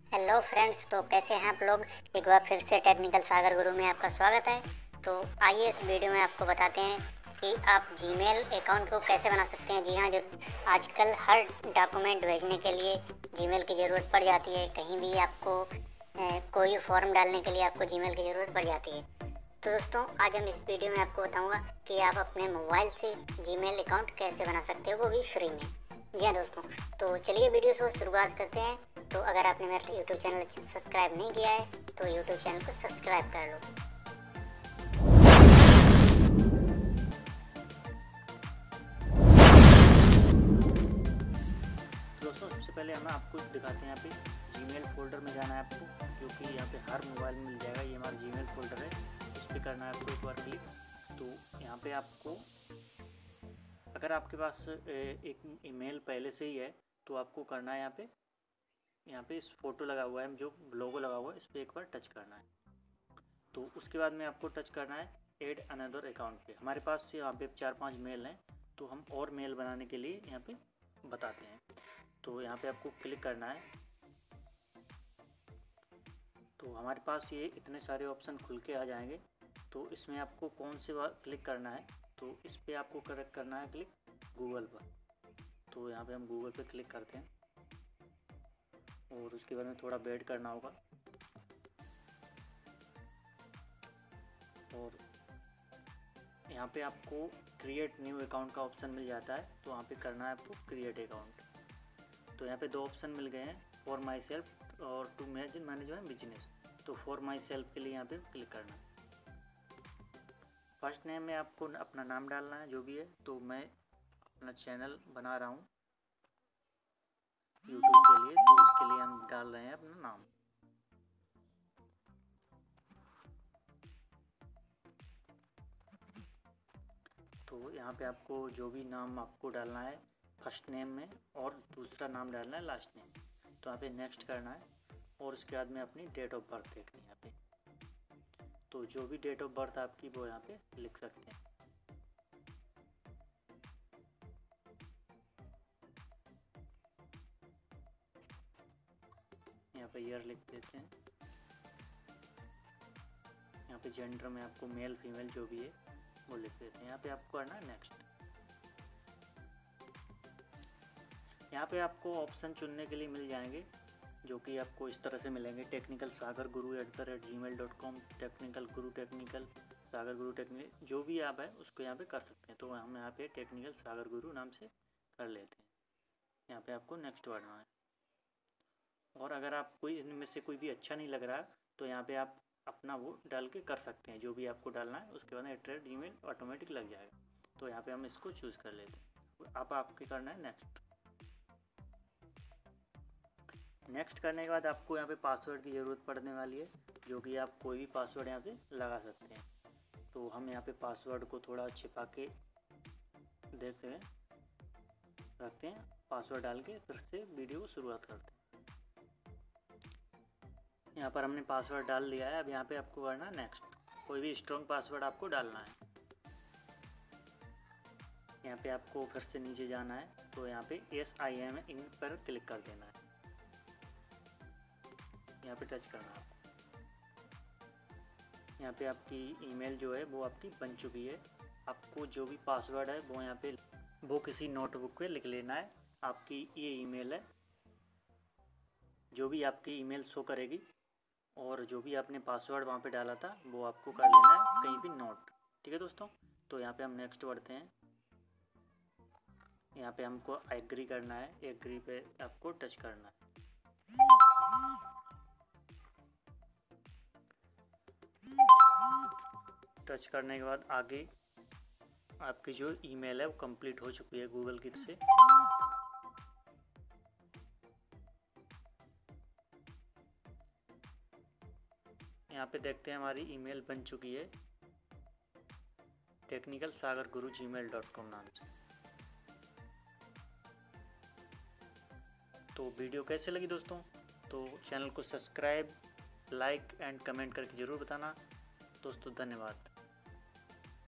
Hello friends, तो कैसे हैं आप लोग। एक बार फिर से टेक्निकल सागर गुरु में आपका स्वागत है। तो आइए इस वीडियो में आपको बताते हैं कि आप जीमेल अकाउंट को कैसे बना सकते हैं। जी हाँ, जो आजकल हर डॉक्यूमेंट भेजने के लिए जीमेल की ज़रूरत पड़ जाती है। कहीं भी आपको कोई फॉर्म डालने के लिए आपको जीमेल की ज़रूरत पड़ जाती है। तो दोस्तों, आज हम इस वीडियो में आपको बताऊँगा कि आप अपने मोबाइल से जीमेल अकाउंट कैसे बना सकते हो, वो भी फ्री में। जी हाँ दोस्तों, तो चलिए वीडियो को शुरुआत करते हैं। तो अगर आपने मेरा यूट्यूब चैनल सब्सक्राइब नहीं किया है तो यूट्यूब चैनल को सब्सक्राइब कर लो। दोस्तों, सबसे पहले हम आपको दिखाते हैं। यहाँ पे जीमेल फोल्डर में जाना है आपको, क्योंकि यहाँ पे हर मोबाइल में मिल जाएगा। ये हमारा जीमेल फोल्डर है, इस पर करना है आपको एक बार क्लिक। तो यहाँ पे आपको, अगर आपके पास एक ईमेल पहले से ही है तो आपको करना है यहाँ पे इस फोटो लगा हुआ है, जो लोगो लगा हुआ है, इस पर एक बार टच करना है। तो उसके बाद में आपको टच करना है ऐड अनदर अकाउंट पे। हमारे पास यहाँ पे 4-5 मेल हैं, तो हम और मेल बनाने के लिए यहाँ पे बताते हैं। तो यहाँ पे आपको क्लिक करना है। तो हमारे पास ये इतने सारे ऑप्शन खुल के आ जाएंगे। तो इसमें आपको कौन से बार क्लिक करना है, तो इस पे आपको करेक्ट करना है क्लिक गूगल पर। तो यहाँ पे हम गूगल पे क्लिक करते हैं और उसके बाद में थोड़ा वेट करना होगा। और यहाँ पे आपको क्रिएट न्यू अकाउंट का ऑप्शन मिल जाता है, तो वहाँ पे करना है आपको क्रिएट अकाउंट। तो यहाँ पे 2 ऑप्शन मिल गए हैं, फॉर माई सेल्फ और टू मैनेज माई बिजनेस। तो फॉर माई सेल्फ के लिए यहाँ पे क्लिक करना है। फर्स्ट नेम में आपको अपना नाम डालना है, जो भी है। तो मैं अपना चैनल बना रहा हूँ यूट्यूब के लिए, तो उसके लिए हम डाल रहे हैं अपना नाम। तो यहाँ पे आपको जो भी नाम आपको डालना है फर्स्ट नेम में, और दूसरा नाम डालना है लास्ट नेम। तो यहाँ पे नेक्स्ट करना है और उसके बाद में अपनी डेट ऑफ बर्थ देखनी है यहाँ पे। तो जो भी डेट ऑफ बर्थ आपकी वो यहाँ पे लिख सकते हैं। यहाँ पे ईयर लिख देते हैं। यहाँ पे जेंडर में आपको मेल फीमेल जो भी है वो लिख देते हैं। यहाँ पे आपको करना है नेक्स्ट। यहाँ पे आपको ऑप्शन चुनने के लिए मिल जाएंगे, जो कि आपको इस तरह से मिलेंगे। टेक्निकल सागर गुरु @gmail.com, टेक्निकल गुरु, टेक्निकल सागर गुरु, टेक्निकल जो भी आप है उसको यहाँ पे कर सकते हैं। तो हम यहाँ पे टेक्निकल सागर गुरु नाम से कर लेते हैं। यहाँ पे आपको नेक्स्ट बढ़ना है। और अगर आप कोई इनमें से कोई भी अच्छा नहीं लग रहा तो यहाँ पे आप अपना वो डाल के कर सकते हैं, जो भी आपको डालना है। उसके बाद @gmail ऑटोमेटिक लग जाएगा। तो यहाँ पे हम इसको चूज़ कर लेते हैं। अब आपके करना है नेक्स्ट। नेक्स्ट करने के बाद आपको यहाँ पे पासवर्ड की ज़रूरत पड़ने वाली है, जो कि आप कोई भी पासवर्ड यहाँ पे लगा सकते हैं। तो हम यहाँ पे पासवर्ड को थोड़ा छिपा के देखते हैं, रखते हैं। पासवर्ड डाल के फिर से वीडियो को शुरुआत करते हैं। यहाँ पर हमने पासवर्ड डाल दिया है। अब यहाँ पे आपको करना है नेक्स्ट। कोई भी स्ट्रॉन्ग पासवर्ड आपको डालना है। यहाँ पे आपको फिर से नीचे जाना है, तो यहाँ पे SIM इन पर क्लिक कर देना है। यहाँ पे टच करना है आपको। यहाँ पे आपकी ईमेल जो है वो आपकी बन चुकी है। आपको जो भी पासवर्ड है वो यहाँ पे वो किसी नोटबुक पे लिख लेना है। आपकी ये ईमेल है, जो भी आपकी ईमेल शो करेगी, और जो भी आपने पासवर्ड वहाँ पे डाला था वो आपको कर लेना है कहीं भी नोट। ठीक है दोस्तों, तो यहाँ पे हम नेक्स्ट बढ़ते हैं। यहाँ पे हमको एग्री करना है। एग्री पे आपको टच करना है। टच करने के बाद आगे आपकी जो ईमेल है वो कंप्लीट हो चुकी है गूगल की से। यहाँ पे देखते हैं हमारी ईमेल बन चुकी है, टेक्निकल सागर गुरु gmail.com नाम से। तो वीडियो कैसे लगी दोस्तों, तो चैनल को सब्सक्राइब, लाइक एंड कमेंट करके ज़रूर बताना दोस्तों। धन्यवाद।